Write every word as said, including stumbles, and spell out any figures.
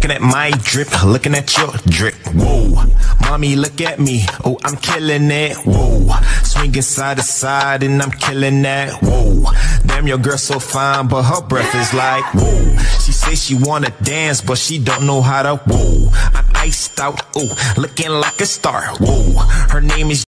Looking at my drip, looking at your drip. Whoa, mommy, look at me. Oh, I'm killing it. Whoa, swinging side to side and I'm killing that. Whoa, damn, your girl so fine, but her breath is like whoa. She say she wanna dance, but she don't know how to. Whoa, I'm iced out. Oh, looking like a star. Whoa, her name is